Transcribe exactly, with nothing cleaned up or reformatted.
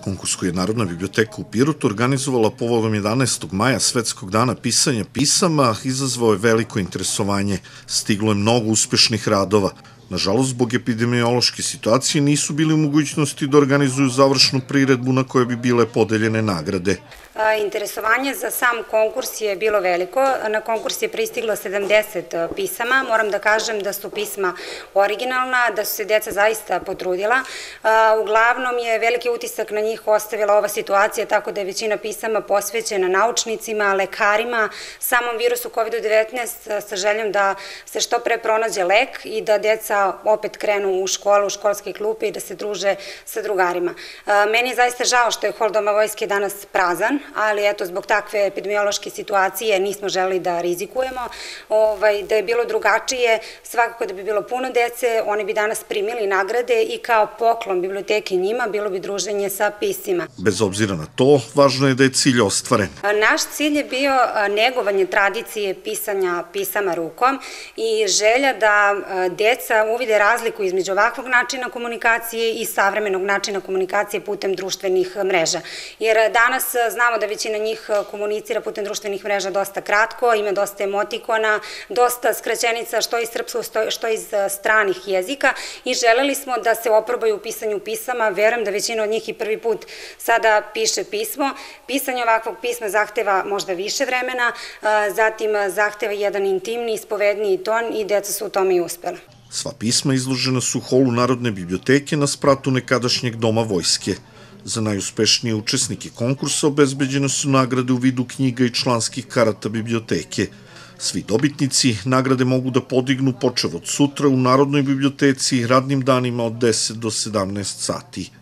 Konkurs koji je Narodna biblioteka u Pirotu organizovala povodom jedanaestog maja, Svetskog dana pisanja pisama, izazvao je veliko interesovanje. Stiglo je mnogo uspešnih radova. Nažalost, zbog epidemiološke situacije nisu bili u mogućnosti da organizuju završnu priredbu na kojoj bi bile podeljene nagrade. Interesovanje za sam konkurs je bilo veliko. Na konkurs je pristiglo sedamdeset pisama. Moram da kažem da su pisma originalna, da su se deca zaista potrudila. Uglavnom je veliki utisak na njih ostavila ova situacija, tako da je većina pisama posvećena naučnicima, lekarima, samom virusu kovid devetnaest, sa željom da se što pre pronađe lek i da deca opet krenu u školu, u školske klupe i da se druže sa drugarima. Meni je zaista žao što je hol Doma vojske danas prazan, ali eto, zbog takve epidemiološke situacije nismo želeli da rizikujemo. Da je bilo drugačije, svakako da bi bilo puno dece, oni bi danas primili nagrade i kao poklon biblioteke njima bilo bi druženje sa piscima. Bez obzira na to, važno je da je cilj ostvaren. Naš cilj je bio negovanje tradicije pisanja pisama rukom i želja da deca uvide razliku između ovakvog načina komunikacije i savremenog načina komunikacije putem društvenih mreža. Jer danas znamo da većina njih komunicira putem društvenih mreža dosta kratko, ima dosta emotikona, dosta skraćenica što iz srpskog, što iz stranih jezika i želeli smo da se oprobaju u pisanju pisama. Verujem da većina od njih i prvi put sada piše pismo. Pisanje ovakvog pisma zahteva možda više vremena, zatim zahteva jedan intimni, ispovedniji ton i deca su u tome i uspela. Sva pisma izložena su u holu Narodne biblioteke na spratu nekadašnjeg Doma vojske. Za najuspešnije učesnike konkursa obezbeđene su nagrade u vidu knjiga i članskih karata biblioteke. Svi dobitnici nagrade mogu da podignu počev od sutra u Narodnoj biblioteci radnim danima od deset do sedamnaest sati.